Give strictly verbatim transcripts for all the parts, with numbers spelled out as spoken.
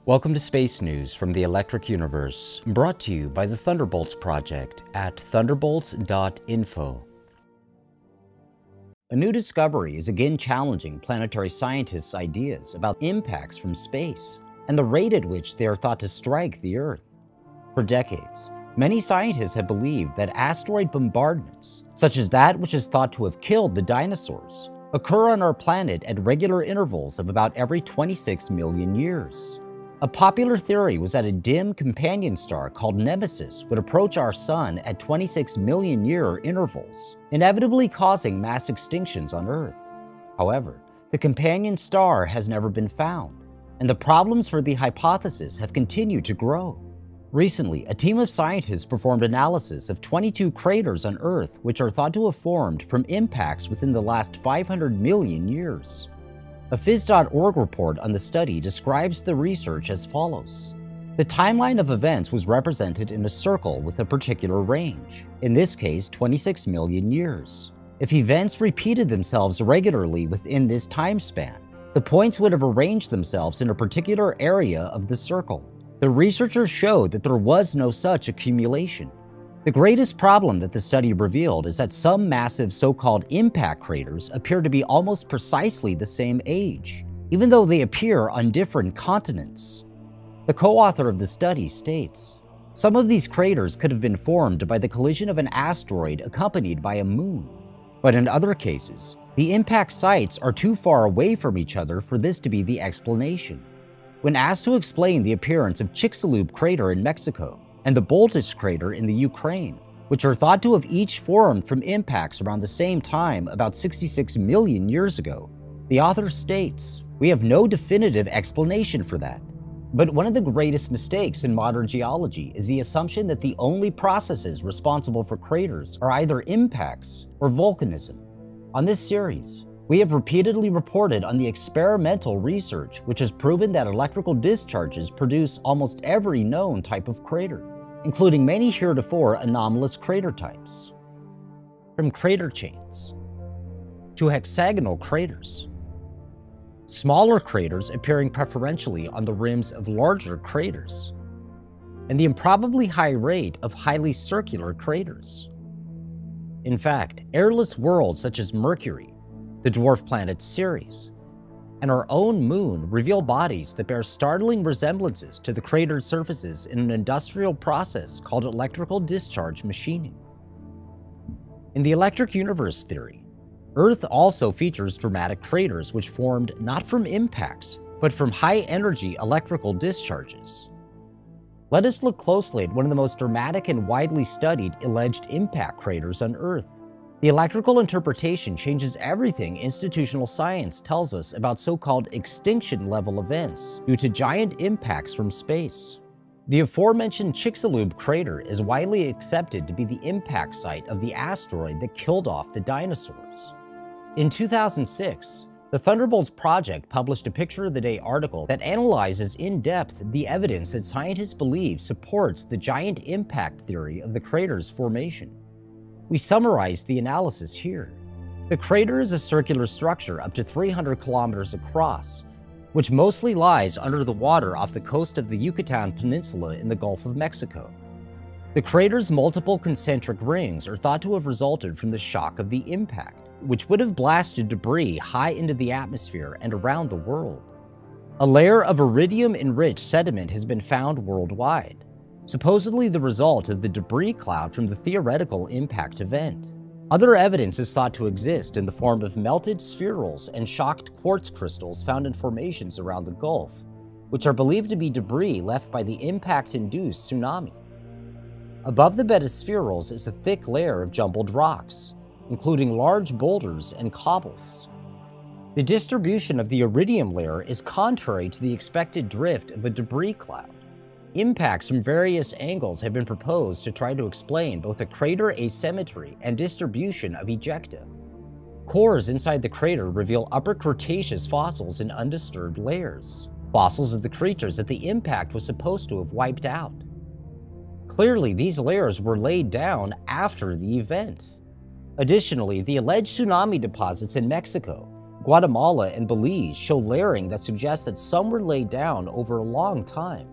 Welcome to Space News from the Electric Universe, brought to you by the Thunderbolts project at thunderbolts dot info. A new discovery is again challenging planetary scientists' ideas about impacts from space and the rate at which they are thought to strike the Earth. For decades, many scientists have believed that asteroid bombardments, such as that which is thought to have killed the dinosaurs, occur on our planet at regular intervals of about every twenty-six million years. A popular theory was that a dim companion star called Nemesis would approach our Sun at twenty-six million year intervals, inevitably causing mass extinctions on Earth. However, the companion star has never been found, and the problems for the hypothesis have continued to grow. Recently, a team of scientists performed analysis of twenty-two craters on Earth which are thought to have formed from impacts within the last five hundred million years. A phys dot org report on the study describes the research as follows. The timeline of events was represented in a circle with a particular range, in this case twenty-six million years. If events repeated themselves regularly within this time span, the points would have arranged themselves in a particular area of the circle. The researchers showed that there was no such accumulation. The greatest problem that the study revealed is that some massive so-called impact craters appear to be almost precisely the same age, even though they appear on different continents. The co-author of the study states, "Some of these craters could have been formed by the collision of an asteroid accompanied by a moon. But in other cases, the impact sites are too far away from each other for this to be the explanation." When asked to explain the appearance of Chicxulub crater in Mexico and the Boltish crater in the Ukraine, which are thought to have each formed from impacts around the same time about sixty-six million years ago, the author states, "We have no definitive explanation for that. But one of the greatest mistakes in modern geology is the assumption that the only processes responsible for craters are either impacts or volcanism. On this series, we have repeatedly reported on the experimental research which has proven that electrical discharges produce almost every known type of crater, including many heretofore anomalous crater types. From crater chains to hexagonal craters, smaller craters appearing preferentially on the rims of larger craters, and the improbably high rate of highly circular craters. In fact, airless worlds such as Mercury, the dwarf planet Ceres, and our own moon reveal bodies that bear startling resemblances to the cratered surfaces in an industrial process called electrical discharge machining. In the electric universe theory, Earth also features dramatic craters which formed not from impacts, but from high-energy electrical discharges. Let us look closely at one of the most dramatic and widely studied alleged impact craters on Earth. The electrical interpretation changes everything institutional science tells us about so-called extinction-level events due to giant impacts from space. The aforementioned Chicxulub crater is widely accepted to be the impact site of the asteroid that killed off the dinosaurs. In two thousand six, the Thunderbolts project published a Picture of the Day article that analyzes in depth the evidence that scientists believe supports the giant impact theory of the crater's formation. We summarize the analysis here. The crater is a circular structure up to three hundred kilometers across, which mostly lies under the water off the coast of the Yucatan Peninsula in the Gulf of Mexico. The crater's multiple concentric rings are thought to have resulted from the shock of the impact, which would have blasted debris high into the atmosphere and around the world. A layer of iridium-enriched sediment has been found worldwide, supposedly the result of the debris cloud from the theoretical impact event. Other evidence is thought to exist in the form of melted spherules and shocked quartz crystals found in formations around the Gulf, which are believed to be debris left by the impact-induced tsunami. Above the bed of spherules is a thick layer of jumbled rocks, including large boulders and cobbles. The distribution of the iridium layer is contrary to the expected drift of a debris cloud. Impacts from various angles have been proposed to try to explain both the crater asymmetry and distribution of ejecta. Cores inside the crater reveal Upper Cretaceous fossils in undisturbed layers, fossils of the creatures that the impact was supposed to have wiped out. Clearly, these layers were laid down after the event. Additionally, the alleged tsunami deposits in Mexico, Guatemala and Belize show layering that suggests that some were laid down over a long time.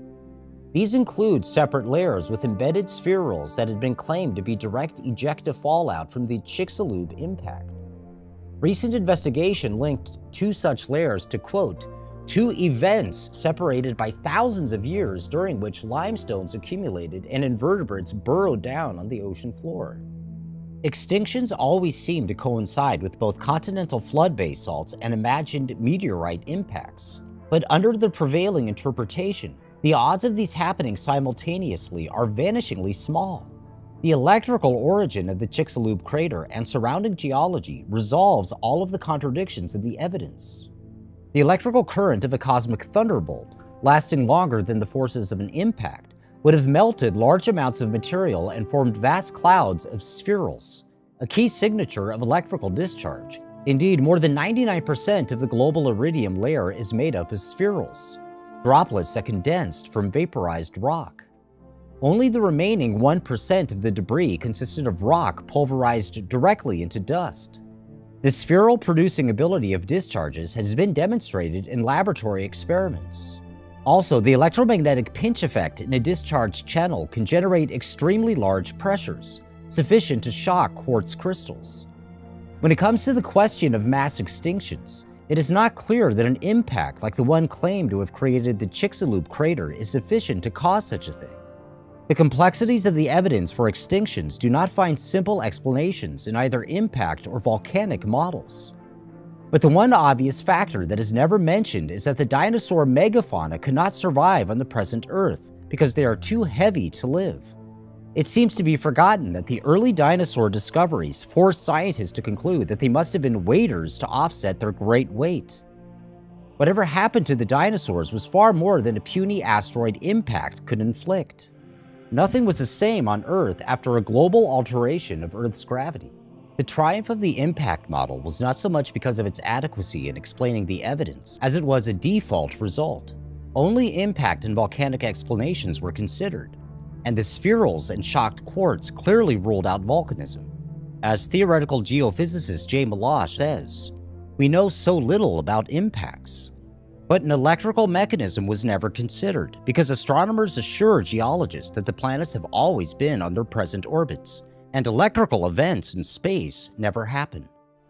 These include separate layers with embedded spherules that had been claimed to be direct ejecta fallout from the Chicxulub impact. Recent investigation linked two such layers to, quote, two events separated by thousands of years during which limestones accumulated and invertebrates burrowed down on the ocean floor. Extinctions always seem to coincide with both continental flood basalts and imagined meteorite impacts. But under the prevailing interpretation, the odds of these happening simultaneously are vanishingly small. The electrical origin of the Chicxulub crater and surrounding geology resolves all of the contradictions in the evidence. The electrical current of a cosmic thunderbolt, lasting longer than the forces of an impact, would have melted large amounts of material and formed vast clouds of spherules, a key signature of electrical discharge. Indeed, more than ninety-nine percent of the global iridium layer is made up of spherules, droplets that condensed from vaporized rock. Only the remaining one percent of the debris consisted of rock pulverized directly into dust. The spheral-producing ability of discharges has been demonstrated in laboratory experiments. Also, the electromagnetic pinch effect in a discharge channel can generate extremely large pressures, sufficient to shock quartz crystals. When it comes to the question of mass extinctions, it is not clear that an impact like the one claimed to have created the Chicxulub crater is sufficient to cause such a thing. The complexities of the evidence for extinctions do not find simple explanations in either impact or volcanic models. But the one obvious factor that is never mentioned is that the dinosaur megafauna cannot survive on the present Earth because they are too heavy to live. It seems to be forgotten that the early dinosaur discoveries forced scientists to conclude that they must have been weighters to offset their great weight. Whatever happened to the dinosaurs was far more than a puny asteroid impact could inflict. Nothing was the same on Earth after a global alteration of Earth's gravity. The triumph of the impact model was not so much because of its adequacy in explaining the evidence, as it was a default result. Only impact and volcanic explanations were considered, and the spherules and shocked quartz clearly ruled out volcanism. As theoretical geophysicist Jay Milosh says, "We know so little about impacts." But an electrical mechanism was never considered because astronomers assure geologists that the planets have always been on their present orbits, and electrical events in space never happen.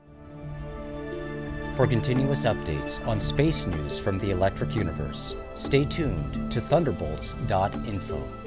For continuous updates on space news from the electric universe, stay tuned to thunderbolts dot info.